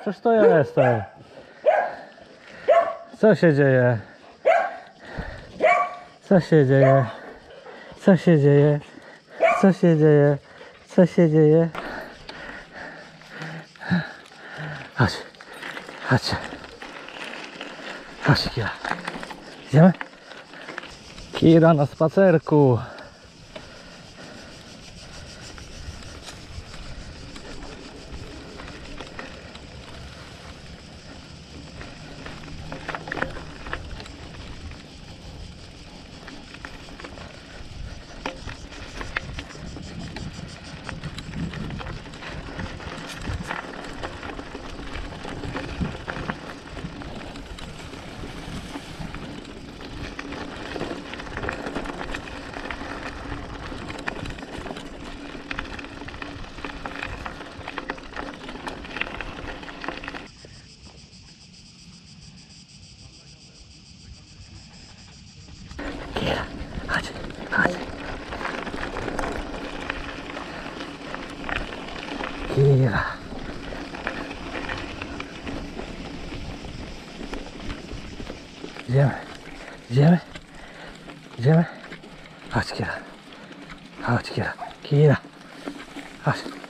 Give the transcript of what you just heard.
Cóż to ja jestem? Co się dzieje? Co się dzieje? Co się dzieje? Co się dzieje? Co się dzieje? Chodź. Chodź. Chodź, Kira. Idziemy? Kira na spacerku. Kira, chodź, chodź. Kira. Idziemy, idziemy, idziemy. Chodź, Kira. Chodź, Kira. Kira. Chodź.